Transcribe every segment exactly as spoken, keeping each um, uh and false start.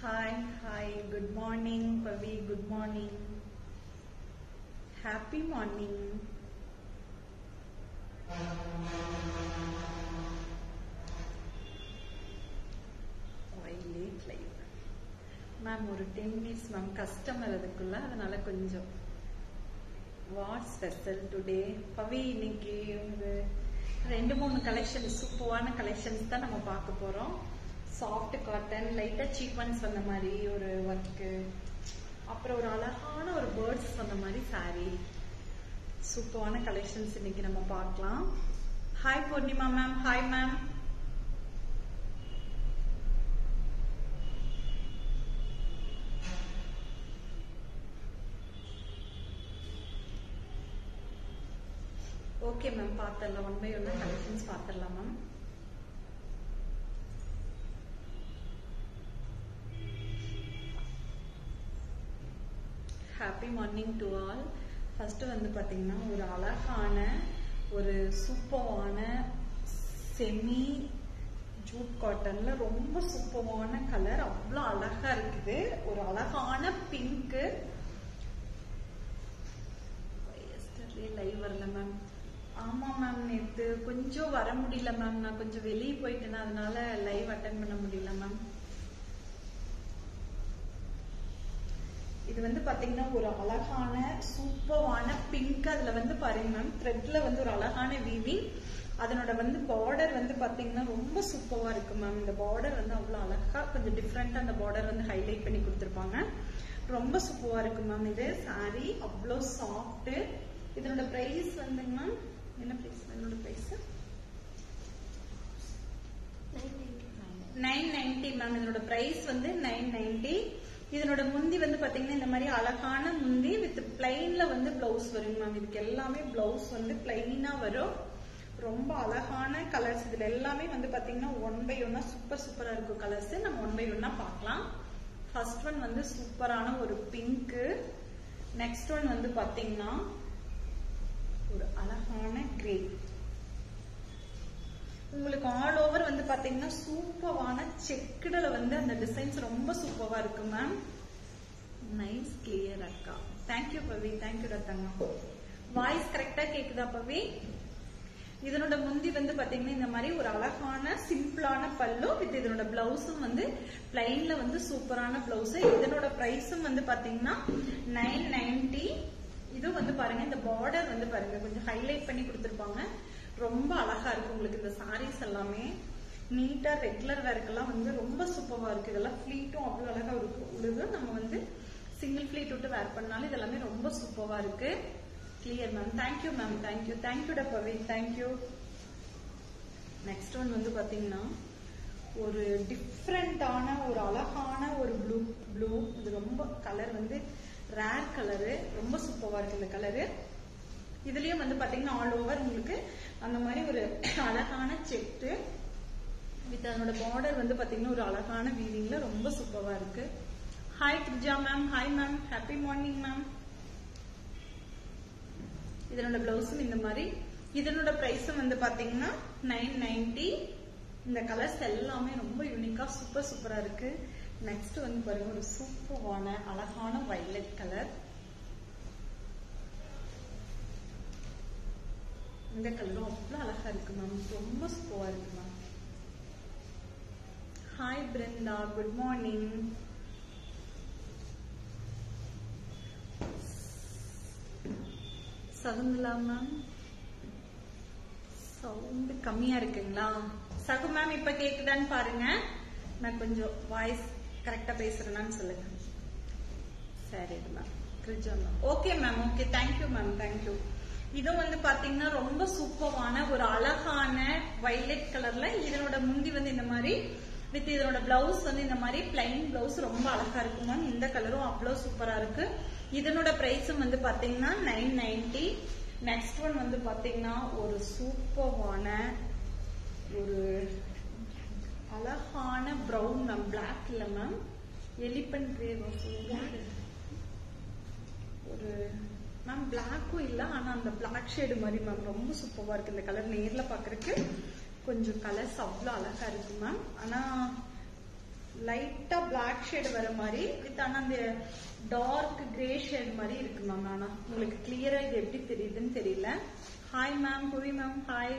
Hi, hi, good morning, Pavi, good morning. Happy morning. Why late live? Ma'am, ஒரு ten minutes ma'am, customer அதுக்குள்ள அதனால கொஞ்சம். What special today? Pavi, இன்னைக்கு உங்க ரெண்டு மூணு கலெக்ஷன்ஸ் சூப்பரான கலெக்ஷன்ஸ் தான் நம்ம பார்க்க போறோம். சாஃப்ட் காட்டன், லைட்டா சீக்வன்ஸ் வந்த மாதிரி ஒரு ஒர்க்கு, அப்புறம் ஒரு அழகான ஒரு பேர்ட்ஸ் வந்த மாதிரி சாரி, சூப்பரான கலெக்ஷன்ஸ் இன்னைக்கு நம்ம பார்க்கலாம். Hi Purnima ma'am. Hi ma'am. Okay ma'am, பார்த்துடலாம். ஒன் பை ஒன் கலெக்ஷன்ஸ் பார்த்துடலாம் ma'am. Happy morning to all. First வந்து பாத்தீங்கன்னா ஒரு அழகான ஒரு சூப்பரான செமி ஜூட் காட்டன்ல ரொம்ப சூப்பரான கலர், அவ்வளோ அழகா இருக்குது. ஒரு அழகான பிங்க். லைவ் வரல மேம். ஆமா மேம், நேத்து கொஞ்சம் வர முடியல மேம். நான் கொஞ்சம் வெளியே போயிட்டேன்னா அதனால லைவ் அட்டன் பண்ண முடியல மேம். இது வந்து பாத்தீங்கன்னா ஒரு அழகான சூப்பரான பிங்க். அதுல வந்து பாருங்க மேம், த்ரெட்ல வந்து ஒரு அழகான வீவிங். அதனோட வந்து பார்டர் வந்து பாத்தீங்கன்னா ரொம்ப சூப்பரா இருக்கு மேம். இந்த பார்டர் வந்து அவ்வளவு அழகா கொஞ்சம் டிஃப்ரெண்டா அந்த பார்டர் வந்து ஹைலைட் பண்ணி கொடுத்துருப்பாங்க. ரொம்ப சூப்பரா இருக்கு மேம். இது சாரி அவ்வளோ சாஃப்ட். இதனோட பிரைஸ் வந்துங்க என்ன பிரைஸ்? இதனோட பிரைஸ் நைன் நைன்டி மேம். இதனோட பிரைஸ் வந்து நைன் நைன்டி. இதனோட முந்தி வந்து பாத்தீங்கன்னா இந்த மாதிரி அழகான முந்தி வித் பிளைன்ல வந்து பிளவுஸ் வரும் மேம். இதுக்கு எல்லாமே பிளவுஸ் வந்து பிளைனா வரும். ரொம்ப அழகான கலர்ஸ். இதுல எல்லாமே வந்து பாத்தீங்கன்னா ஒன் பை ஒன்னா சூப்பர் சூப்பரா இருக்கும் கலர்ஸ். நம்ம ஒன் பை ஒன்னா பார்க்கலாம். ஃபர்ஸ்ட் ஒன் வந்து சூப்பரான ஒரு பிங்க். நெக்ஸ்ட் ஒன் வந்து பாத்தீங்கன்னா ஒரு அழகான கிரே. உங்களுக்கு ஆல் ஓவர் வந்து பாத்தீங்கன்னா சூப்பரான செக்குடுல வந்து அந்த டிசைன்ஸ் ரொம்ப சூப்பரா இருக்கு மேம். நைஸ் கிளியர் அக்கா. தேங்க்யூ பவி. தேங்க்யூ ரத்தங்க. வாய்ஸ் கரெக்டா கேக்குதா பவி? இதனோட முந்தி வந்து பாத்தீங்கன்னா இந்த மாதிரி ஒரு அழகான சிம்பிளான பல்லு வித் இதனோட பிளவுஸும் வந்து பிளைன்ல வந்து சூப்பரான பிளவுஸ். இதனோட பிரைஸும் வந்து பாத்தீங்கன்னா நைன் நைன்டி. இது வந்து பாருங்க, இந்த பார்டர் வந்து பாருங்க கொஞ்சம் ஹைலைட் பண்ணி கொடுத்துருப்பாங்க. ரொம்ப அழகா இருக்கு. உங்களுக்கு இந்த சாரீஸ் எல்லாமே நீட்டா ரெகுலர் வேர்க்கெல்லாம் வந்து ரொம்ப சூப்பரா இருக்கு. இதெல்லாம் ஃபிளீட்டும் அவ்வளவு அழகா இருக்கு. உள்ளது நம்ம வந்து சிங்கிள் ஃபிளீட் விட்டு வேர் பண்ணாலும் இதெல்லாமே ரொம்ப சூப்பரா இருக்கு. Clear ma'am. Thank you ma'am. Thank you thank you டப்பவி. தேங்க்யூ. நெக்ஸ்ட் ஒன் வந்து பாத்தீங்கன்னா ஒரு டிஃப்ரெண்டான ஒரு அழகான ஒரு ப்ளூ ப்ளூ இது ரொம்ப கலர் வந்து ரேர் கலரு. ரொம்ப சூப்பரா இருக்கு இந்த கலரு. இதுலயும் வந்து பாத்தீங்கன்னா ஆல் ஓவர் உங்களுக்கு அந்த மாதிரி ஒரு அழகான செட்டு வித் அதனோட பார்டர் வந்து பாத்தீங்கன்னா ஒரு அழகான வீவிங்ல ரொம்ப சூப்பரா இருக்கு. Hi Girija ma'am. Hi ma'am. Happy morning ma'am. இதனோட பிளவுஸும் இந்த மாதிரி. இதனோட பிரைஸும் வந்து பாத்தீங்கன்னா நைன் நைன்டி. இந்த கலர்ஸ் எல்லாமே ரொம்ப யூனிக்கா சூப்பர் சூப்பரா இருக்கு. நெக்ஸ்ட் வந்து பாருங்க ஒரு சூப்பரான அழகான வயலட் கலர். இந்த கலரும் அவ்வளவு அழகா இருக்கு மேம். ரொம்ப சூப்பரா இருக்கு ma'am. Hi Brinda. Good morning. Shakuntala ma'am, sound கம்மியா இருக்குங்களா? சகு மேம் இப்ப கேக்குதான்னு பாருங்க. நான் கொஞ்சம் வாய்ஸ் கரெக்டா பேசுறேன்னு சொல்லுங்க. சரி ma'am. Girija ma'am. Okay ma'am. Okay. Thank you ma'am. Thank you. இதுவும் வந்து பாத்தீங்கன்னா ரொம்ப சூப்பரான ஒரு அழகான வயலட் கலர்ல. இதனோட முந்தி வந்து இந்த மாதிரி வித் இதனோட பிளவுஸ் வந்து இந்த மாதிரி பிளைன் பிளவுஸ் ரொம்ப அழகா இருக்கு மேம். இந்த கலரும் அவ்வளவு சூப்பரா இருக்கு. இதனோட பிரைஸும் வந்து பாத்தீங்கன்னா நைன் நைன்டி. நெக்ஸ்ட் ஒன் வந்து பாத்தீங்கன்னா ஒரு சூப்பரான ஒரு அழகான பிரவுன் மேம். பிளாக் இல்ல மேம், எலிபென்ட் கிரே. ஒரு மேம் பிளாக்கும் இல்ல, ஆனா அந்த பிளாக் ஷேடு மாதிரி மேம். ரொம்ப சூப்பரா இருக்கு இந்த கலர். நேர்ல பாக்குறதுக்கு கொஞ்சம் கலர்ஸ் அவ்வளவு அழகா இருக்கு மேம். ஆனா லைட்டா பிளாக் ஷேட் வர மாதிரி வித் ஆனா அந்த டார்க் கிரே ஷேட் மாதிரி இருக்கு மேம். ஆனா உங்களுக்கு கிளியரா இது எப்படி தெரியுதுன்னு தெரியல. Hi ma'am, Bhuvi ma'am hi.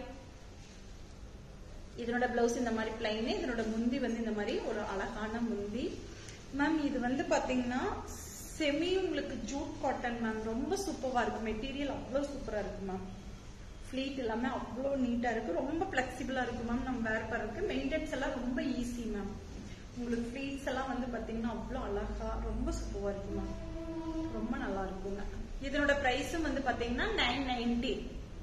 இதனோட பிளவுஸ் இந்த மாதிரி பிளைன், இதனோட முந்தி வந்து இந்த மாதிரி ஒரு அழகான முந்தி மேம். இது வந்து பாத்தீங்கன்னா செமி உங்களுக்கு ஜூட் காட்டன் மேம். ரொம்ப சூப்பரா இருக்கு, மெட்டீரியல் அவ்வளவு சூப்பரா இருக்கு மேம். ஃபிளீட் எல்லாமே அவ்வளவு நீட்டா இருக்கு, ரொம்ப பிளெக்சிபிளா இருக்கு மேம். நம்ம வேர் பண்றதுக்கு மெயின்டெனன்ஸ் எல்லாம் ரொம்ப ஈஸி மேம். உங்களுக்கு ஃபிளீட்ஸ் எல்லாம் வந்து பாத்தீங்கன்னா அவ்வளவு அழகா ரொம்ப சூப்பரா இருக்கு மேம். ரொம்ப நல்லா இருக்குங்க. இதனோட பிரைஸும் வந்து பாத்தீங்கன்னா நைன் நைன்டி.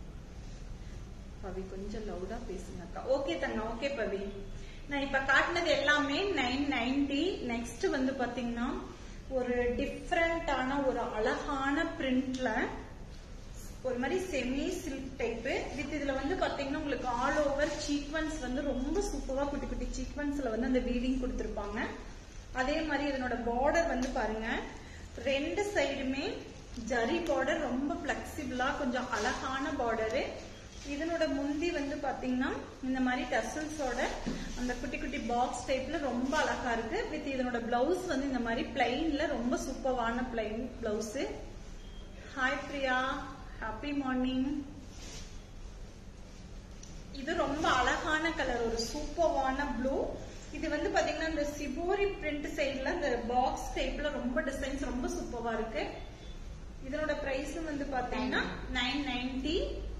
பவி கொஞ்சம் லவுடா பேசுங்க அக்கா. ஓகே தங்க, ஓகே பவி. நான் இப்ப காட்டினது எல்லாமே நைன் நைன்டி. நெக்ஸ்ட் வந்து பாத்தீங்கன்னா ஒரு டிஃப்ரெண்டான ஒரு அழகான பிரிண்ட்ல ஒரு மாதிரி செமி சில்க் டைப் வித் இதுல வந்து பாத்தீங்கன்னா உங்களுக்கு ஆல் ஓவர் சீக்வன்ஸ் வந்து ரொம்ப சூப்பரா குட்டி குட்டி சீக்வன்ஸ்ல வந்து அந்த வீவிங் கொடுத்திருப்பாங்க. அதே மாதிரி இதனோட பார்டர் வந்து பாருங்க, ரெண்டு சைடுமே ஜரி பார்டர், ரொம்ப பிளெக்சிபிளா கொஞ்சம் அழகான பார்டரு. இதனோட முந்தி வந்து பாத்தீங்கன்னா இந்த மாதிரி டசல்ஸோட அந்த குட்டி குட்டி பாக்ஸ் டைப்ல ரொம்ப அழகா இருக்கு. வித் இதனோட பிளவுஸ் வந்து இந்த மாதிரி பிளைன்ல ரொம்ப சூப்பரான plain blouse. Hi Priya, happy morning. இது ரொம்ப அழகான கலர், ஒரு சூப்பரான ப்ளூ. இது வந்து பாத்தீங்கன்னா இந்த சிபோரி பிரிண்ட் சைட்ல இந்த பாக்ஸ் டைப்ல ரொம்ப டிசைன்ஸ் ரொம்ப சூப்பரா இருக்கு. இதனோட பிரைஸ் வந்து பாத்தீங்கன்னா நைன் நைன்டி.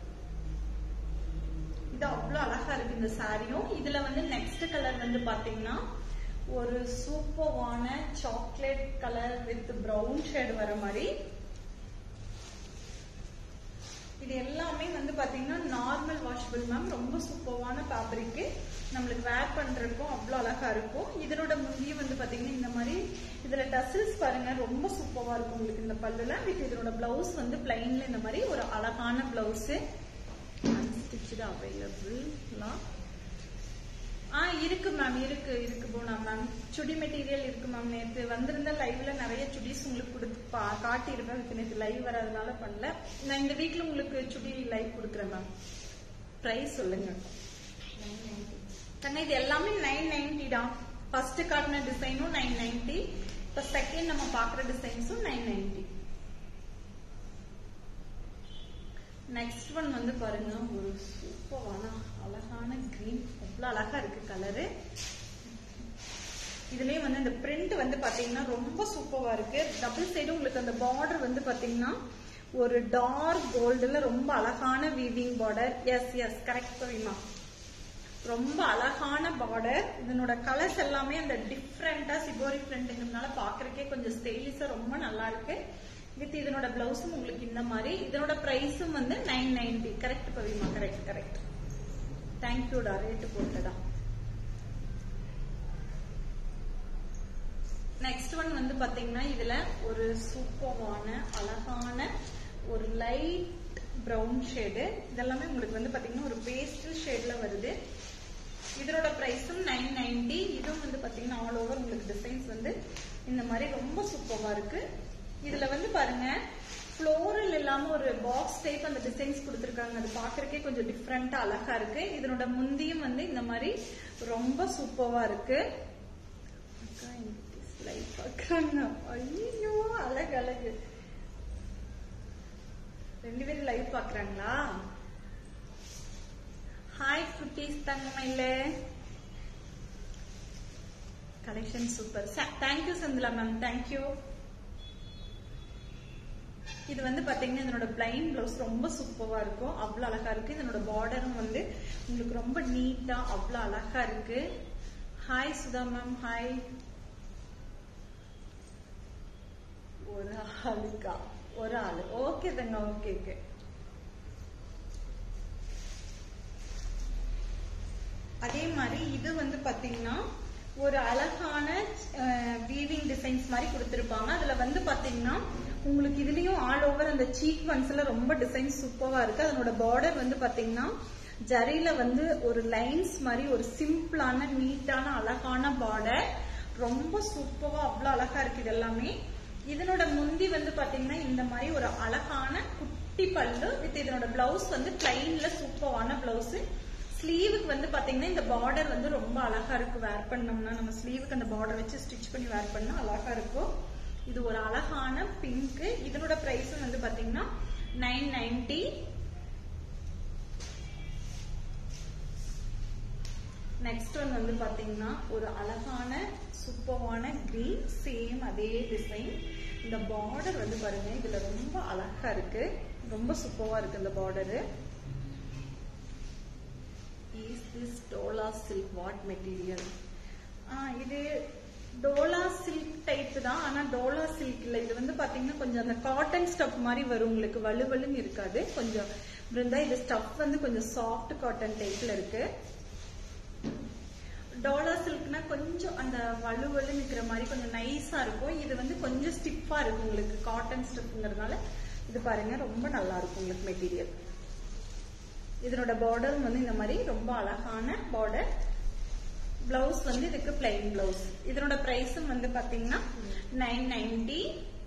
இது அவ்வளவு அழகா இருக்கு இந்த சாரியும். இதுல வந்து நெக்ஸ்ட் கலர் வந்து பாத்தீங்கன்னா ஒரு சூப்பரான chocolate colour with brown shade வர மாதிரி. இது எல்லாமே வந்து பாத்தீங்கன்னா நார்மல் வாஷபிள் மேம். ரொம்ப சூப்பரான ஃபேப்ரிக், நம்மளுக்கு வேர் பண்றதுக்கும் அவ்வளவு அழகா இருக்கும். இதனோட முந்தியும் வந்து பாத்தீங்கன்னா இந்த மாதிரி இதுல டசல்ஸ் பாருங்க ரொம்ப சூப்பரா இருக்கும் உங்களுக்கு இந்த பல்லுல. வித் இதனோட பிளவுஸ் வந்து பிளைன்ல இந்த மாதிரி ஒரு அழகான பிளவுஸ். அன்ஸ்டிச்சட் அவைலபிள் ஆ இருக்கு மேம், இருக்கு இருக்கு போனா மேம். சுடி மெட்டீரியல் இருக்கு மேம். நேற்று வந்திருந்த லைவ்ல நிறைய சுடிஸ் உங்களுக்கு கொடுத்து காட்டி இருப்பேன். நேற்று லைவ் வராதனால பண்ணல. நான் இந்த வீக்ல உங்களுக்கு சுடி லைவ் கொடுக்குறேன் மேம். பிரைஸ் சொல்லுங்க தங்க. இது எல்லாமே நைன் நைன்டி தான். ஃபர்ஸ்ட் காட்டின டிசைனும் நைன் நைன்டி, இப்ப செகண்ட் நம்ம பாக்குற டிசைன்ஸும் நைன் நைன்டி. நெக்ஸ்ட் ஒன் வந்து பாருங்க, ஒரு சூப்பரான அழகான கிரீன், அவ்வளவு அழகா இருக்கு கலரு. இதுலயே வந்து இந்த பிரிண்ட் வந்து பாத்தீங்கன்னா ரொம்ப சூப்பரா இருக்கு. டபுள் சைடு உங்களுக்கு அந்த பார்டர் வந்து பாத்தீங்கன்னா ஒரு டார்க் கோல்டுல ரொம்ப அழகான weaving border. Yes yes correct பவிமா, ரொம்ப அழகான பார்டர். இதனோட கலர்ஸ் எல்லாமே அந்த டிஃப்ரெண்டா சிபோரி பிரிண்ட்ங்கிறதுனால பாக்குறதுக்கே கொஞ்சம் ஸ்டைலிஷா ரொம்ப நல்லா இருக்கு. வித் இதனோட பிளவுஸும் உங்களுக்கு இந்த மாதிரி. இதனோட பிரைஸும் வந்து நைன் நைன்டி. கரெக்ட் பவிமா, கரெக்ட் கரெக்ட். தேங்க்யூடா, ரேட்டு போட்டடா. நெக்ஸ்ட் ஒன் வந்து பாத்தீங்கன்னா இதுல ஒரு சூப்பரான அழகான ஒரு லைட் பிரவுன் ஷேடு. இதெல்லாமே உங்களுக்கு வந்து பாத்தீங்கன்னா ஒரு பேஸ்டல் ஷேட்ல வருது. இதனோட பிரைஸும் நைன் நைன்டி. இதுவும் வந்து பாத்தீங்கன்னா ஆல் ஓவர் உங்களுக்கு டிசைன்ஸ் வந்து இந்த மாதிரி ரொம்ப சூப்பரா இருக்கு. இதுல வந்து பாருங்க ஃப்ளோரல் இல்லாம ஒரு பாக்ஸ் டைப் அந்த டிசைன்ஸ் கொடுத்திருக்காங்க. அது பாக்குறதுக்கே கொஞ்சம் டிஃப்ரெண்டா அழகா இருக்கு. இதனோட முந்தியும் வந்து இந்த மாதிரி ரொம்ப சூப்பரா இருக்கு. ஐயோ அழகு அழகு. ரெண்டு பேரும் லைவ் பாக்குறாங்களா? ஹாய் குட்டீஸ் தங்கமயில. Collection super. தேங்க்யூ சந்திலா மேம், தேங்க்யூ. இது வந்து பாத்தீங்கன்னா இதனோட பிளைன் பிளவுஸ் ரொம்ப சூப்பரா இருக்கும், அவ்வளவு அழகா இருக்கு. இதனோட பார்டரும் வந்து உங்களுக்கு ரொம்ப நீட்டா அவ்வளவு அழகா இருக்கு. Hi Sudha ma'am, hi. ஒரு ஆளுக்கா? ஒரு ஆளு. ஓகே தாங்க, ஓகே ஓகே. அதே மாதிரி இது வந்து பாத்தீங்கன்னா ஒரு அழகான வீவிங் டிசைன்ஸ் மாதிரி கொடுத்திருப்பாங்க. அதுல வந்து பாத்தீங்கன்னா உங்களுக்கு இதுலயும் ஆல் ஓவர் அந்த சீக்வன்ஸ்ல ரொம்ப டிசைன் சூப்பரா இருக்கு. அதனோட பார்டர் வந்து பாத்தீங்கன்னா ஜரியில வந்து ஒரு லைன்ஸ் மாதிரி ஒரு சிம்பிளான நீட்டான அழகான பார்டர், ரொம்ப சூப்பரா அவ்வளவு அழகா இருக்கு இது எல்லாமே. இதனோட முந்தி வந்து பாத்தீங்கன்னா இந்த மாதிரி ஒரு அழகான குட்டி பல்லு வித் இதனோட பிளவுஸ் வந்து பிளைன்ல சூப்பரான பிளவுஸ். ஸ்லீவுக்கு வந்து பாத்தீங்கன்னா இந்த பார்டர் வந்து ரொம்ப அழகா இருக்கு. வேர் பண்ணோம்னா நம்ம ஸ்லீவுக்கு அந்த பார்டர் வச்சு ஸ்டிச் பண்ணி வேர் பண்ணா அழகா இருக்கும். இது ஒரு அழகான பிங்க். இதனோட பிரைஸ் வந்து பாத்தீங்கன்னா நைன் நைன்டி. நெக்ஸ்ட் ஒன் வந்து பாத்தீங்கன்னா ஒரு அழகான சூப்பரான கிரீன், சேம் அதே டிசைன். இந்த பார்டர் வந்து பாருங்க, இதுல ரொம்ப அழகா இருக்கு, ரொம்ப சூப்பரா இருக்கு இந்த border. Is this Dola silk? What material? இது டோலா சில்க் டைப் தான், ஆனா டோலா சில்க் இல்ல. இது வந்து பாத்தீங்கன்னா கொஞ்சம் அந்த காட்டன் ஸ்டஃப் மாதிரி வரும், உங்களுக்கு வலுவலுன்னு இருக்காது. கொஞ்சம் பிருந்தா இது ஸ்டஃப் வந்து கொஞ்சம் சாஃப்ட் காட்டன் டைப்ல இருக்கு. டோலா சில்க்னா கொஞ்சம் அந்த வலுவலு நிக்கிற மாதிரி கொஞ்சம் நைஸா இருக்கும். இது வந்து கொஞ்சம் ஸ்டிஃபா இருக்கும் உங்களுக்கு, காட்டன் ஸ்டிஃப்ங்கிறதுனால. இது பாருங்க ரொம்ப நல்லா இருக்கும் உங்களுக்கு மெட்டீரியல். இதனோட பார்டர் வந்து இந்த மாதிரி ரொம்ப அழகான பார்டர். பிளவுஸ் வந்து இதுக்கு பிளைன் பிளவுஸ். இதனோட பிரைஸும் வந்து பாத்தீங்கன்னா நைன் நைன்டி.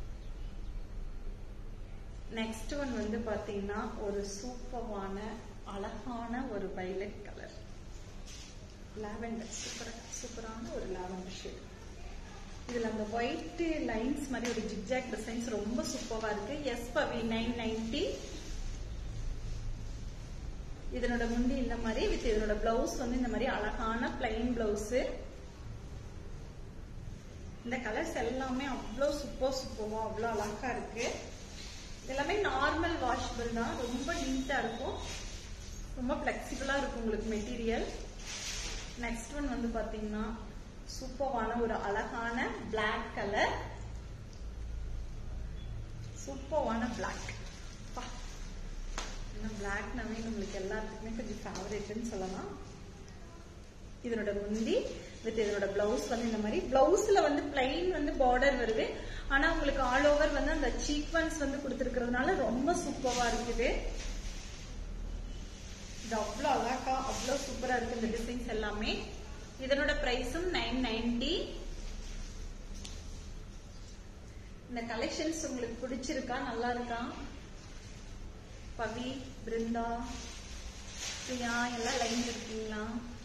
நெக்ஸ்ட் ஒன் வந்து பாத்தீங்கன்னா ஒரு சூப்பரான அழகான ஒரு வயலட் கலர், லாவெண்டர். சூப்பரா சூப்பரான ஒரு லாவெண்டர் ஷேட். இதுல அந்த ஒயிட் லைன்ஸ் மாதிரி ஒரு ஜிக்ஜாக் டிசைன்ஸ் ரொம்ப சூப்பரா இருக்கு. Yes Pavi nine ninety. இதனோட முந்தி இந்த மாதிரி வித் இதனோட பிளவுஸ் வந்து இந்த மாதிரி அழகான பிளைன் பிளவுஸ். இந்த கலர்ஸ் எல்லாமே அவ்வளவு சூப்பர் சூப்பரா அவ்வளவு அழகா இருக்கு. எல்லாமே நார்மல் வாஷபிள் தான், ரொம்ப நீட்டா இருக்கும், ரொம்ப பிளெக்சிபிளா இருக்கும் உங்களுக்கு மெட்டீரியல். நெக்ஸ்ட் ஒன் வந்து பாத்தீங்கன்னா சூப்பரான ஒரு அழகான பிளாக் கலர், சூப்பரான பிளாக். பிளாக்னாவே நம்மளுக்கு எல்லாத்துக்குமே கொஞ்சம் ஃபேவரட்னு சொல்லலாம். இதனோட முந்தி வித் இதனோட பிளவுஸ் வந்து இந்த மாதிரி. பிளவுஸ்ல வந்து பிளைன் வந்து பார்டர் வருது, ஆனா உங்களுக்கு ஆல் ஓவர் வந்து அந்த சீக்வன்ஸ் வந்து கொடுத்துருக்கிறதுனால ரொம்ப சூப்பரா இருக்குது. இது அவ்வளவு அழகா அவ்வளவு சூப்பரா இருக்கு இந்த டிசைன்ஸ் எல்லாமே. இதனோட பிரைஸும் நைன் நைன்டி. இந்த கலெக்ஷன்ஸ் உங்களுக்கு பிடிச்சிருக்கா? நல்லா இருக்கா? பவி, பிருந்தா, பிரியா எல்லாம் லைன் இருக்கீங்களா?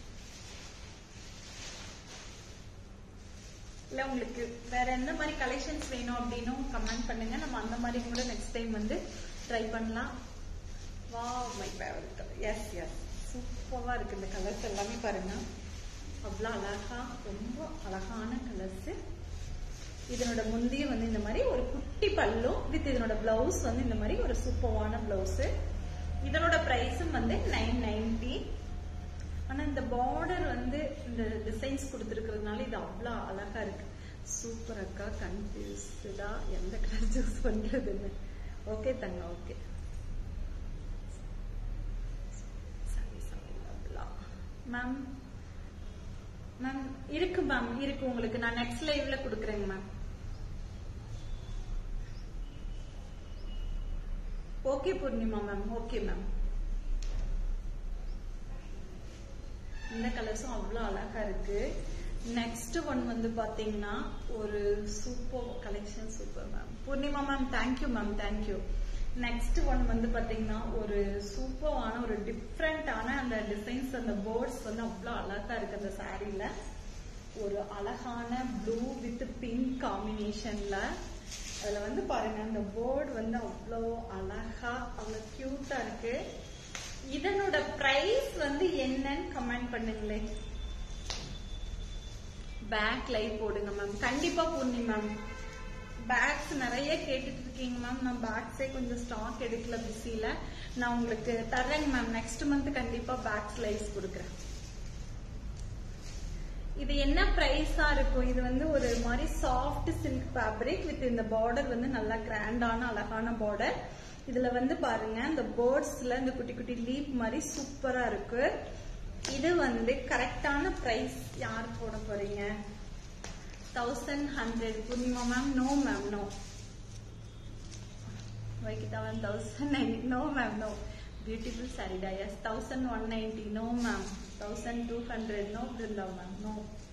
இல்ல உங்களுக்கு வேற எந்த மாதிரி கலெக்ஷன்ஸ் வேணும் அப்படின்னு கமெண்ட் பண்ணுங்க. நம்ம அந்த மாதிரி கூட நெக்ஸ்ட் டைம் வந்து ட்ரை பண்ணலாம். Wow, my favourite colour. Yes yes சூப்பரா இருக்கு இந்த கலர்ஸ் எல்லாமே பாருங்க, அவ்வளவு அழகா ரொம்ப அழகான கலர்ஸ். இதனோட முந்திய வந்து இந்த மாதிரி ஒரு குட்டி பல்லும் வித் இதனோட பிளவுஸ் வந்து இந்த மாதிரி ஒரு சூப்பரான பிளவுஸ். இதனோட பிரைஸும் வந்து நைன் நைன்டி. ஆனா இந்த பார்டர் வந்து இந்த டிசைன்ஸ் கொடுத்துருக்கிறதுனால இது அவ்வளவு அழகா இருக்கு. சூப்பர் அக்கா, கன்ஃபியூஸ்டா எந்த கலர் சூஸ் பண்றதுன்னு. ஓகே தங்க, ஓகே. மேம் மேம் இருக்கு மேம், இருக்கு உங்களுக்கு. நான் நெக்ஸ்ட் லைவ்ல கொடுக்குறேங்க ma'am. Okay Purnima ma'am, okay ma'am. இந்த கலர்ஸும் அவ்வளவு அழகா இருக்கு. நெக்ஸ்ட் ஒன் வந்து பாத்தீங்கன்னா ஒரு super collection. Super ma'am Purnima ma'am, thank you ma'am, thank you. Next one வந்து பாத்தீங்கன்னா ஒரு சூப்பரான ஒரு டிஃப்ரெண்டான அந்த டிசைன்ஸ், அந்த போர்ட்ஸ் வந்து அவ்வளவு அழகா இருக்கு அந்த சாரீல. ஒரு அழகான ப்ளூ வித் பிங்க் காம்பினேஷன்ல. அதுல வந்து பாருங்க அந்த போர்டு வந்து அவ்வளோ அழகா அவ்வளவு கியூட்டா இருக்கு. இதனோட பிரைஸ் வந்து என்னன்னு கமெண்ட் பண்ணுங்களே. பேக் லைவ் போடுங்க மேம். கண்டிப்பா பூர்ணி மேம், பேக்ஸ் நிறைய கேட்டுட்டு இருக்கீங்க மேம். நான் பேக்ஸே கொஞ்சம் ஸ்டாக் எடுக்கல, பிஸில. நான் உங்களுக்கு தரேங்க மேம். நெக்ஸ்ட் மந்த் கண்டிப்பா பேக்ஸ் லைவ்ஸ் கொடுக்குறேன். இது என்ன பிரைஸா இருக்கும்? இது வந்து ஒரு மாதிரி சாஃப்ட் சில்க் ஃபேப்ரிக் வித் இந்த பார்டர் வந்து நல்லா கிராண்டான அழகான பார்டர். இதுல வந்து பாருங்க இந்த பேர்ட்ஸ்ல இந்த குட்டி குட்டி லீப் மாதிரி சூப்பரா இருக்கு. இது வந்து கரெக்டான பிரைஸ் யார் போட போறீங்க? Thousand hundred Purnima ma'am. No ma'am, no. வைக்கிட்டா ma'am thousand ninety. No ma'am, no. Beautiful சாரிடா. Yes thousand one ninety. No ma'am. Thousand two hundred. No Brinda ma'am, no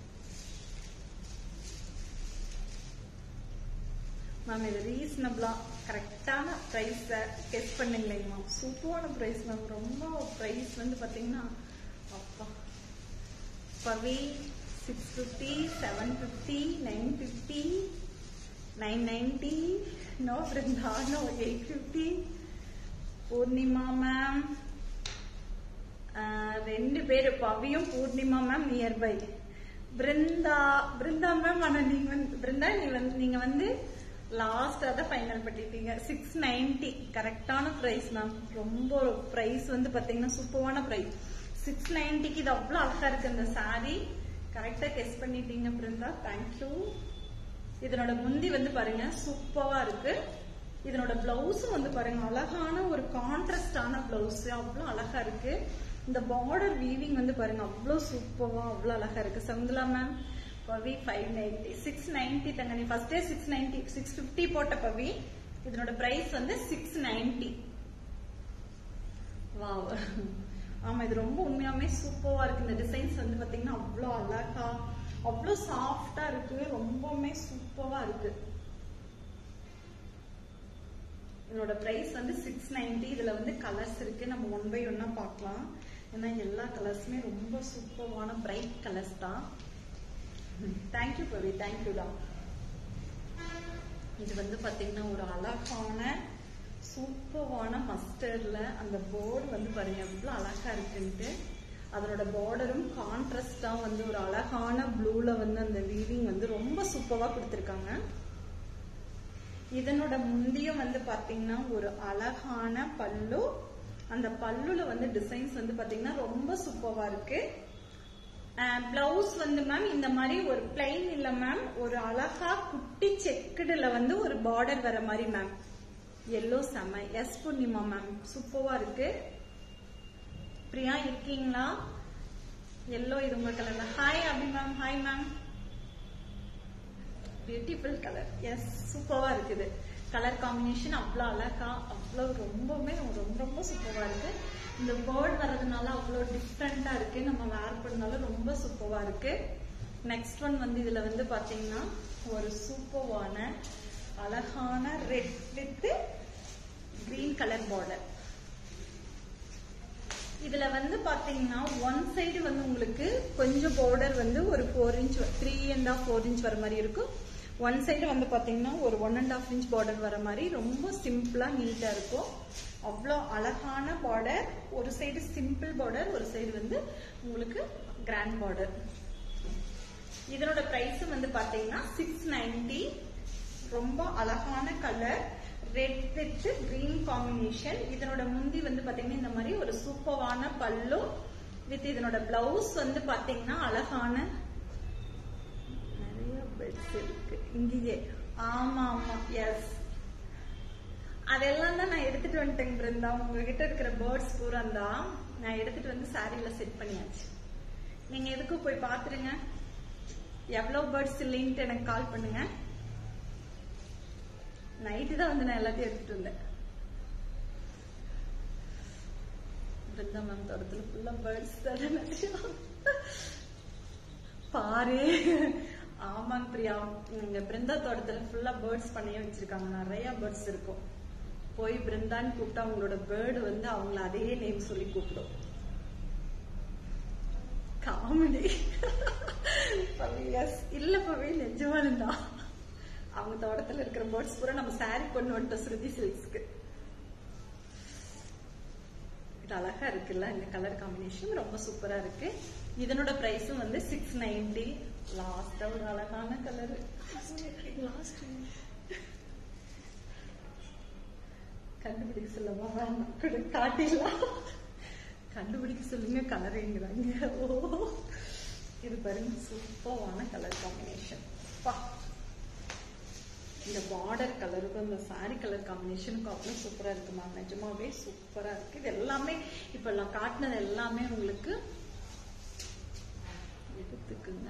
ma'am. இது ரீசனபிளா கரெக்டான பிரைஸ் கெஸ் பண்ணுங்களேங்க மேம். சூப்பரான பிரைஸ் மேம். ரொம்ப price வந்து பாத்தீங்கன்னா அப்பா Pavi six fifty seven fifty nine fifty nine ninety no Brinda no eight fifty Purnima ma'am ரெண்டு பேரு பவியும் Purnima ma'am nearby Brinda Brinda ma'am ஆனா நீங்க வந்து பிருந்தா நீ வந்து நீங்க வந்து லாஸ்டா தான் ஃபைனல் பண்ணிட்டீங்க. சிக்ஸ் நைன்டி கரெக்டான பிரைஸ் மேம். ரொம்ப பிரைஸ் வந்து பாத்தீங்கன்னா சூப்பரான பிரைஸ். சிக்ஸ் நைன்டிக்கு இது அவ்வளவு அழகா இருக்கு இந்த சாரி. கரெக்டா கெஸ் பண்ணிட்டீங்க பிருந்தா, தேங்க்யூ. இதனோட முந்தி வந்து பாருங்க சூப்பரா இருக்கு. இதனோட பிளவுஸும் வந்து பாருங்க அழகான ஒரு கான்ட்ராஸ்டான பிளவுஸ், அவ்வளவு அழகா இருக்கு. இந்த பார்டர் வீவிங் வந்து பாருங்க அவ்வளவு சூப்பரா அவ்வளவு அழகா இருக்கு. சமுந்தலா ma'am Pavi five ninety six ninety தங்க. நீ ஃபர்ஸ்டே சிக்ஸ் நைன்டி சிக்ஸ் பிப்டி போட்ட பவி. இதனோட பிரைஸ் வந்து சிக்ஸ் நைன்டி. வாவ், ஆமா இது ரொம்ப உண்மையாமே சூப்பரா இருக்கு. இந்த டிசைன்ஸ் வந்து பாத்தீங்கன்னா அவ்வளவு அழகா அவ்வளவு சாஃப்டா இருக்கு, ரொம்பவுமே சூப்பரா இருக்கு. இதோட பிரைஸ் வந்து சிக்ஸ் நைன்டி. இதுல வந்து கலர்ஸ் இருக்கு, நம்ம ஒன் பை ஒன்னா பார்க்கலாம். ஏன்னா எல்லா கலர்ஸுமே ரொம்ப சூப்பரான பிரைட் கலர்ஸ் தான். தேங்க்யூ பவி, தேங்க்யூ தான். இது வந்து பாத்தீங்கன்னா ஒரு அழகான சூப்பரான மஸ்டர்ட்ல அந்த போர்டு வந்து பாருங்க எவ்வளவு அழகா இருக்குன்ட்டு. அதோட பார்டரும் கான்ட்ராஸ்டா வந்து ஒரு அழகான ப்ளூல வந்து அந்த வீவிங் வந்து ரொம்ப சூப்பரா கொடுத்திருக்காங்க. இதனோட முந்தியும் வந்து பாத்தீங்கன்னா ஒரு அழகான பல்லு. அந்த பல்லுல வந்து டிசைன்ஸ் வந்து பாத்தீங்கன்னா ரொம்ப சூப்பரா இருக்கு. பிளவுஸ் வந்து மேம் இந்த மாதிரி ஒரு பிளைன் இல்ல மேம், ஒரு அழகா குட்டி செக்குடுல வந்து ஒரு பார்டர் வர மாதிரி மேம். எல்லோ செம. எஸ் பூர்ணிமா மேம் சூப்பரா இருக்கு. பிரியா இருக்கீங்களா? எல்லோ இது உங்க கலர்ல. Hi Abhi ma'am, hi ma'am. Beautiful colour. Yes சூப்பரா இருக்குது. கலர் காம்பினேஷன் அவ்வளவு அழகா அவ்வளவு ரொம்பவுமே ரொம்ப ரொம்ப சூப்பரா இருக்கு. இந்த பேர்ட் வர்றதுனால அவ்வளவு டிஃப்ரெண்டா இருக்கு. நம்ம வேர் பண்ணாலும் ரொம்ப சூப்பரா இருக்கு. நெக்ஸ்ட் ஒன் வந்து இதுல வந்து பாத்தீங்கன்னா ஒரு சூப்பரான அழகான red with green colour border. இதுல வந்து பாத்தீங்கன்னா ஒன் சைடு வந்து உங்களுக்கு கொஞ்சம் பார்டர் வந்து ஒரு four inch three and half four inch வர மாதிரி இருக்கும். ஒன் சைடு வந்து பாத்தீங்கன்னா ஒரு one and half inch border வர மாதிரி ரொம்ப சிம்பிளா நீட்டா இருக்கும். அவ்வளோ அழகான பார்டர். ஒரு சைடு சிம்பிள் பார்டர், ஒரு சைடு வந்து உங்களுக்கு கிராண்ட் பார்டர். இதனோட பிரைஸ் வந்து பாத்தீங்கன்னா சிக்ஸ் நைன்டி. ரொம்ப அழகான colour, red with green combination. இதனோட முந்தி வந்து பாத்தீங்கன்னா இந்த மாதிரி ஒரு சூப்பரான பல்லு வித் இதனோட பிளவுஸ் வந்து பாத்தீங்கன்னா அழகான நிறைய பெட்ஸ் இருக்கு இங்கேயே. ஆமா ஆமா எஸ், அதெல்லாம் தான் நான் எடுத்துட்டு வந்துட்டேன் பிருந்தா. உங்ககிட்ட இருக்கிற பேர்ட்ஸ் பூரா தான் நான் எடுத்துட்டு வந்து சாரியில செட் பண்ணியாச்சு. நீங்க எதுக்கும் போய் பாத்துருங்க. எவ்வளவு பேர்ட்ஸ் இல்லைன்ட்டு எனக்கு கால் பண்ணுங்க. நைட்டு தான் வந்து நான் எல்லாத்தையும் எடுத்துட்டு வந்தேன். பிருந்தா மேம் தோட்டத்துல ஃபுல்லா பேர்ட்ஸ் தான் பாரு. ஆமாங்க பிரியா, இங்க பிருந்தா தோட்டத்துல ஃபுல்லா பேர்ட்ஸ் பண்ணியே வச்சிருக்காங்க. நிறைய பேர்ட்ஸ் இருக்கும். போய் பிருந்தான்னு கூப்பிட்டா அவங்களோட பேர்டு வந்து அவங்கள அதே நேம் சொல்லி கூப்பிடும். காமெடி இல்ல பவி, நிஜமானதா. அவங்க தோட்டத்துல இருக்கிற பேர்ட்ஸ் பூரா நம்ம சாரி கொண்டு வந்துட்டோம் ஸ்ருதி சில்க்ஸ்க்கு. இது அழகா இருக்குல்ல, இந்த கலர் காம்பினேஷன் ரொம்ப சூப்பரா இருக்கு. இதனோட பிரைஸும் வந்து சிக்ஸ் நைன்டி. லாஸ்டா ஒரு அழகான கலர். லாஸ்ட் கண்டுபிடிக்க சொல்லவா? காட்டிடலாம். கண்டுபிடிக்க சொல்லுங்க. கலருங்கிறாங்க. ஓ இது பாருங்க சூப்பரான கலர் காம்பினேஷன். இந்த பார்டர் கலருக்கும் இந்த சாரி கலர் காம்பினேஷனுக்கும் அவ்வளவு சூப்பரா இருக்கு மேம். நிஜமாவே சூப்பரா இருக்கு. இது எல்லாமே இப்ப நான் காட்டினது எல்லாமே உங்களுக்கு எடுத்துக்குங்க.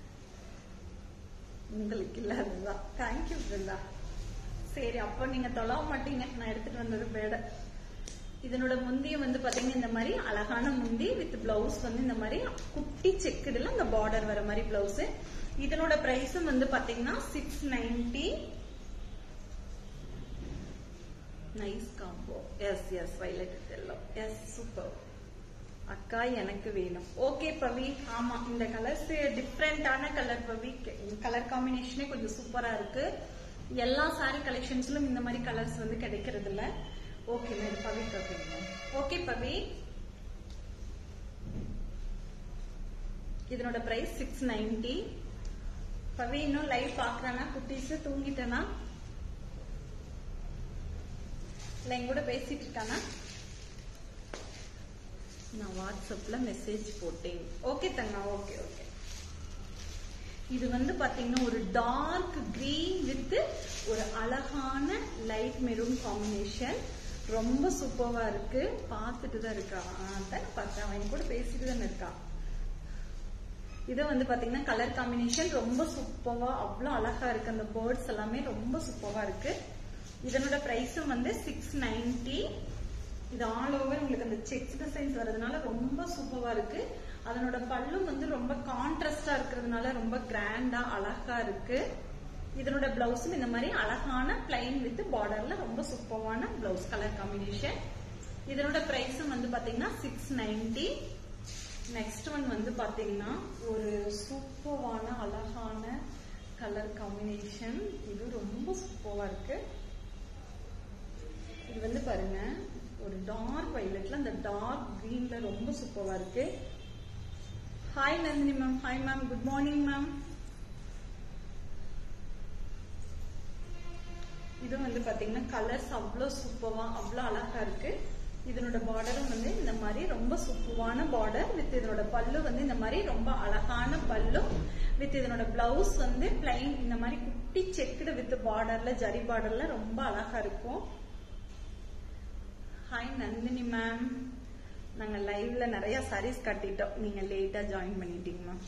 உங்களுக்கு இல்ல அதுதான். தேங்க்யூ பிருந்தா. சரி அப்ப நீங்க தொலைவ மாட்டீங்க, நான் எடுத்துட்டு வந்தது பேட. இதனோட முந்தியும் வந்து பாத்தீங்கன்னா இந்த மாதிரி அழகான முந்தி வித் பிளவுஸ் வந்து இந்த மாதிரி குட்டி செக்குடுல அந்த பார்டர் வர மாதிரி பிளவுஸ். இதனோட பிரைஸும் வந்து பாத்தீங்கன்னா six ninety. Nice combo. Yes yes violet yellow. Yes super. அக்கா அக்கா எனக்கு வேணும். ஓகே பவி, ஆமா இந்த கலர்ஸ் டிஃப்ரெண்டான கலர் பவி, கலர் காம்பினேஷனே கொஞ்சம் சூப்பரா இருக்கு. எல்லா சாரி கலெக்ஷன்ஸ்லும் இந்த மாதிரி கலர்ஸ் வந்து கிடைக்கிறது இல்ல. Okay Pavi Pavi okay Pavi. இதனோட பிரைஸ் சிக்ஸ் நைன்டி. பவி இன்னும் லைவ் பாக்குறானா? குட்டீஸ் தூங்கிட்டனா இல்ல என் கூட பேசிட்டு இருக்கானா? நான் வாட்ஸ்அப்ல மெசேஜ் போட்டேன். ஓகே தங்கா, ஓகே ஓகே. இது வந்து பாத்தீங்கன்னா ஒரு டார்க் கிரீன் வித் ஒரு அழகான லைட் மெரூன் காம்பினேஷன். ரொம்ப சூப்பரா இருக்கு. பார்த்துட்டு தான் இருக்கா? அதான் பார்த்தேன், அவன் கூட பேசிட்டு தான் இருக்கா. இது வந்து பாத்தீங்கன்னா கலர் காம்பினேஷன் ரொம்ப சூப்பரா, அவ்வளவு அழகா இருக்கு. அந்த பேர்ட்ஸ் எல்லாமே ரொம்ப சூப்பரா இருக்கு. இதனோட பிரைஸும் வந்து சிக்ஸ் நைன்டி. இது ஆல் ஓவர் உங்களுக்கு அந்த செக்ஸ் டிசைன்ஸ் வர்றதுனால ரொம்ப சூப்பரா இருக்கு. அதனோட பல்லும் வந்து ரொம்ப கான்ட்ராஸ்டா இருக்கிறதுனால ரொம்ப கிராண்டா அழகா இருக்கு. இதனோட பிளவுஸும் இந்த மாதிரி அழகான பிளைன் வித் பார்டர்ல ரொம்ப சூப்பரான பிளவுஸ் கலர் காம்பினேஷன். இதனோட பிரைஸும் வந்து பாத்தீங்கன்னா சிக்ஸ் நைன்டி. நெக்ஸ்ட் ஒன் வந்து பாத்தீங்கன்னா ஒரு சூப்பரான அழகான கலர் காம்பினேஷன். இது ரொம்ப சூப்பரா இருக்கு. இது வந்து பாருங்க ஒரு டார்க் வயலட்ல அந்த டார்க் கிரீன்ல ரொம்ப சூப்பரா இருக்கு. Hi Nandini ma'am. Hi ma'am, good morning ma'am. இது வந்து பாத்தீங்கன்னா கலர்ஸ் அவ்வளவு சூப்பரா அவ்வளவு அழகா இருக்கு. இதனோட பார்டரும் வந்து இந்த மாதிரி ரொம்ப சூப்பரான பார்டர் வித் இதனோட பல்லு வந்து இந்த மாதிரி ரொம்ப அழகான பல்லு வித் இதனோட பிளவுஸ் வந்து பிளைன் இந்த மாதிரி குட்டி செக்குடு வித் பார்டர்ல ஜரி பார்டர்ல ரொம்ப அழகா இருக்கும். Hi Nandini ma'am. நாங்க லைவ்ல நிறைய சாரீஸ் கட்டிட்டோம், நீங்க லேட்டா ஜாயின் பண்ணிட்டீங்க மேம்.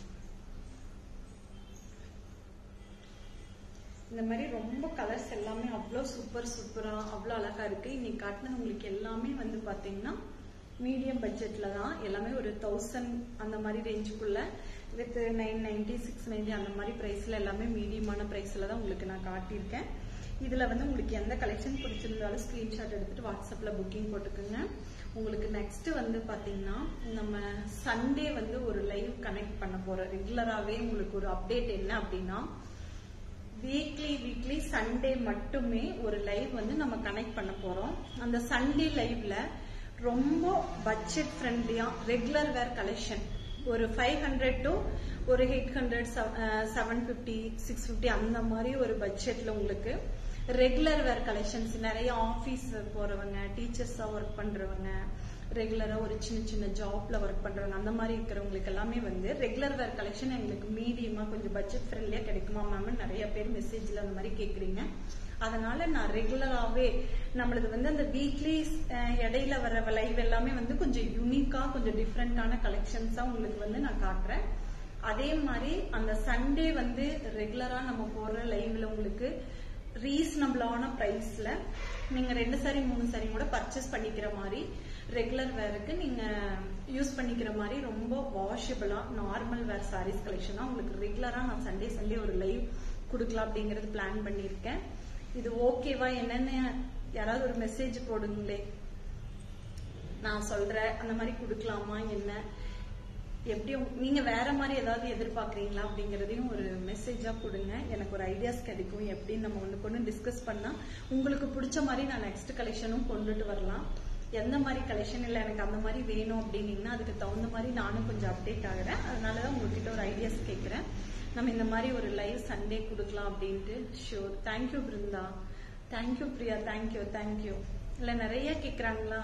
இந்த மாதிரி ரொம்ப கலர்ஸ் எல்லாமே அவ்வளவு சூப்பர் சூப்பரா அவ்வளவு அழகா இருக்கு. இன்னைக்கு காட்டினது உங்களுக்கு எல்லாமே வந்து பாத்தீங்கன்னா மீடியம் பட்ஜெட்ல தான், எல்லாமே ஒரு தௌசண்ட் அந்த மாதிரி ரேஞ்சுக்குள்ள with nine ninety six ninety அந்த மாதிரி பிரைஸ்ல எல்லாமே மீடியமான பிரைஸ்ல தான் உங்களுக்கு நான் காட்டியிருக்கேன். இதுல வந்து உங்களுக்கு எந்த கலெக்ஷன் பிடிச்சிருந்தாலும் ஸ்கிரீன்ஷாட் எடுத்துட்டு வாட்ஸ்அப்ல புக்கிங் போட்டுக்கோங்க. உங்களுக்கு நெக்ஸ்ட் வந்து பாத்தீங்கன்னா நம்ம சண்டே வந்து ஒரு லைவ் கனெக்ட் பண்ண போறோம். ரெகுலராகவே உங்களுக்கு ஒரு அப்டேட் என்ன அப்படின்னா வீக்லி வீக்லி சண்டே மட்டுமே ஒரு லைவ் வந்து நம்ம கனெக்ட் பண்ண போறோம். அந்த சண்டே லைவ்ல ரொம்ப பட்ஜெட் ஃப்ரெண்ட்லியா ரெகுலர் வேர் கலெக்ஷன் ஒரு ஃபைவ் ஹண்ட்ரட் டு ஒரு eight hundred seven fifty six fifty அந்த மாதிரி ஒரு பட்ஜெட்ல உங்களுக்கு ரெகுலர் வேர் கலெக்ஷன்ஸ் நிறைய ஆபீஸ் போறவங்க, டீச்சர்ஸா ஒர்க் பண்றவங்க, ரெகுலரா ஒரு சின்ன சின்ன ஜாப்ல ஒர்க் பண்றவங்க அந்த மாதிரி இருக்கிறவங்களுக்கு எல்லாமே வந்து ரெகுலர் வேர் கலெக்ஷன் எங்களுக்கு மீடியமா கொஞ்சம் பட்ஜெட் ஃப்ரெண்ட்லியா கிடைக்குமா மேம் நிறைய பேர் மெசேஜ்ல அந்த மாதிரி கேக்குறீங்க. அதனால நான் ரெகுலராகவே நம்மளது வந்து அந்த வீக்லி இடையில வர லைவ் எல்லாமே வந்து கொஞ்சம் யூனிக்கா கொஞ்சம் டிஃப்ரெண்டான கலெக்ஷன்ஸா உங்களுக்கு வந்து நான் காட்டுறேன். அதே மாதிரி அந்த சண்டே வந்து ரெகுலரா நம்ம போடுற லைவ்ல உங்களுக்கு ரீசனபிளான பிரைஸ்ல நீங்க ரெண்டு சாரி மூணு சாரி கூட பர்ச்சேஸ் பண்ணிக்கிற மாதிரி ரெகுலர் வேருக்கு நீங்க யூஸ் பண்ணிக்கிற மாதிரி ரொம்ப வாஷபிளா நார்மல் வேர் சாரீஸ் கலெக்ஷனா உங்களுக்கு ரெகுலரா நான் சண்டே சண்டே ஒரு லைவ் கொடுக்கலாம் அப்படிங்கறது பிளான் பண்ணிருக்கேன். இது ஓகேவா என்னன்னு யாராவது ஒரு மெசேஜ் போடுங்களே, நான் சொல்றேன் அந்த மாதிரி கொடுக்கலாமா என்ன, எப்படி நீங்க வேற மாதிரி ஏதாவது எதிர்பார்க்கறீங்களா அப்படிங்கறதையும் ஒரு மெசேஜா கொடுங்க. எனக்கு ஒரு ஐடியாஸ் கிடைக்கும் எப்படின்னு நம்ம ஒண்ணு கொண்டு டிஸ்கஸ் பண்ணா உங்களுக்கு பிடிச்ச மாதிரி நான் நெக்ஸ்ட் கலெக்ஷனும் கொண்டுட்டு வரலாம். எந்த மாதிரி கலெக்ஷன் இல்ல எனக்கு அந்த மாதிரி வேணும் அப்படின்னீங்கன்னா அதுக்கு தகுந்த மாதிரி நானும் கொஞ்சம் அப்டேட் ஆகுறேன். அதனாலதான் உங்ககிட்ட ஒரு ஐடியாஸ் கேட்கிறேன். நம்ம இந்த மாதிரி ஒரு லைவ் சண்டே கொடுக்கலாம் அப்படின்ட்டு. Sure. Thank you Brinda, thank you Priya, thank you thank you. இல்ல நிறைய கேக்குறாங்களா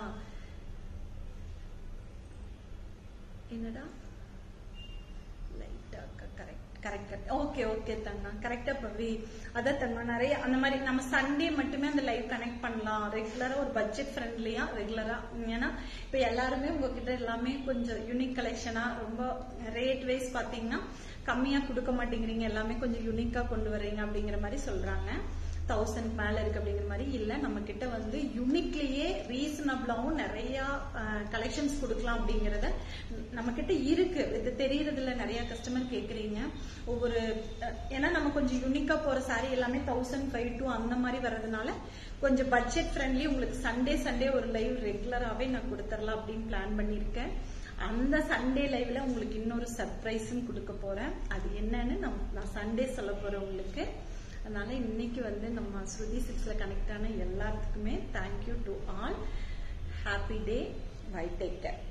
என்னடா லைட்டா கரெக்ட் கரெக்ட் ஓகே ஓகே தங்க கரெக்டா பவி. அதான் தங்க நிறைய அந்த மாதிரி நம்ம சண்டே மட்டுமே அந்த லைவ் கனெக்ட் பண்ணலாம் ரெகுலரா ஒரு பட்ஜெட் ஃப்ரெண்ட்லியா ரெகுலரா. ஏன்னா இப்ப எல்லாருமே உங்ககிட்ட எல்லாமே கொஞ்சம் யூனிக் கலெக்ஷனா ரொம்ப ரேட் வைஸ் பாத்தீங்கன்னா கம்மியா கொடுக்க மாட்டேங்கிறீங்க, எல்லாமே கொஞ்சம் யூனிக்கா கொண்டு வர்றீங்க அப்படிங்கிற மாதிரி சொல்றாங்க. தௌசண்ட் மேல இருக்கு அப்படிங்கிற மாதிரி இல்ல, நம்ம கிட்ட வந்து யூனிக்லயே ரீசனபிளாவும் நிறைய கலெக்ஷன்ஸ் கொடுக்கலாம் அப்படிங்கறத நம்ம கிட்ட இருக்கு. இது தெரியறதுல நிறைய கஸ்டமர் கேக்குறீங்க ஒவ்வொரு, ஏன்னா நம்ம கொஞ்சம் யூனிக்கா போற சாரி எல்லாமே தௌசண்ட் ஃபைவ் டூ அந்த மாதிரி வர்றதுனால கொஞ்சம் பட்ஜெட் ஃப்ரெண்ட்லி உங்களுக்கு சண்டே சண்டே ஒரு லைவ் ரெகுலராகவே நான் கொடுத்துடலாம் அப்படின்னு பிளான் பண்ணிருக்கேன். அந்த சண்டே லைவ்ல உங்களுக்கு இன்னொரு சர்ப்ரைஸும் கொடுக்க போறேன். அது என்னன்னு நான் சண்டே சொல்ல போறேன் உங்களுக்கு. அதனால இன்னைக்கு வந்து நம்ம ஸ்ருதி சிக்ஸ்ல கனெக்ட் ஆன எல்லாத்துக்குமே thank you to all. Happy day. Bye. Take care.